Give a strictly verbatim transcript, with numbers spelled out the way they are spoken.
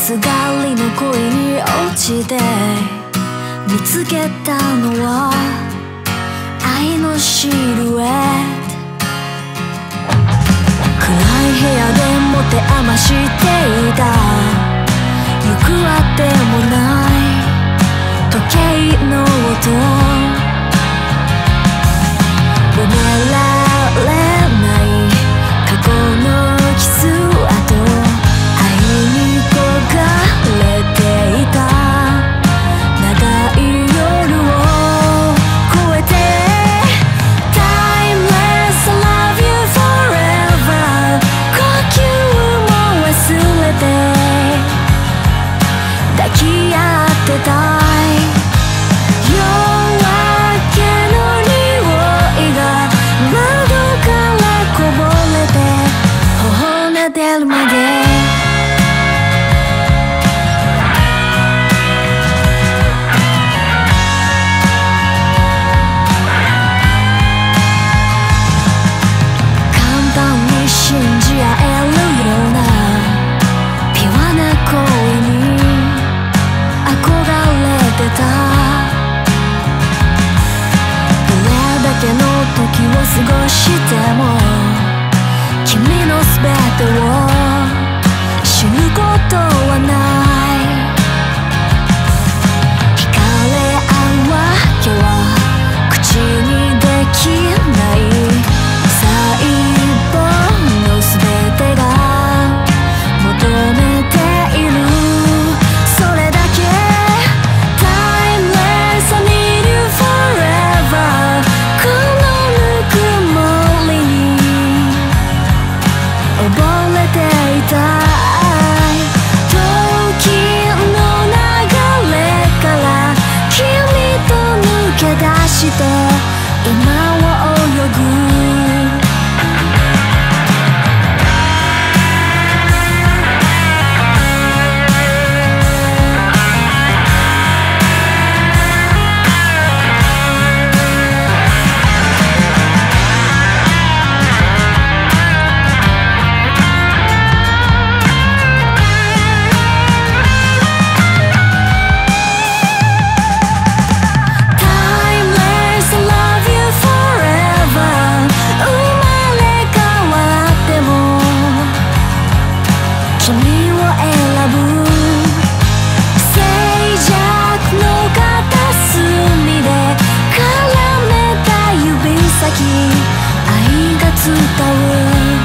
すがりの恋に落ちて見つけたのは愛のシルエット。暗い部屋で持て余していた行くあてもない時計の音埋められない過去のキス跡愛に焦がれていた長い夜を越えて Timeless I love you forever 呼吸も忘れて抱き合ってたい夜明けの匂いが窓からこぼれて頬なでるまで信じ合えるようなピュアな恋に憧れてた。どれだけの時を過ごしても君の全てを知ることはない。惹かれ合うわけは口にできない細胞のすべてが求めているそれだけ Timeless I need you forever このぬくもりに溺れていたい時の流れから君と抜け出して今を泳ぐ愛が伝う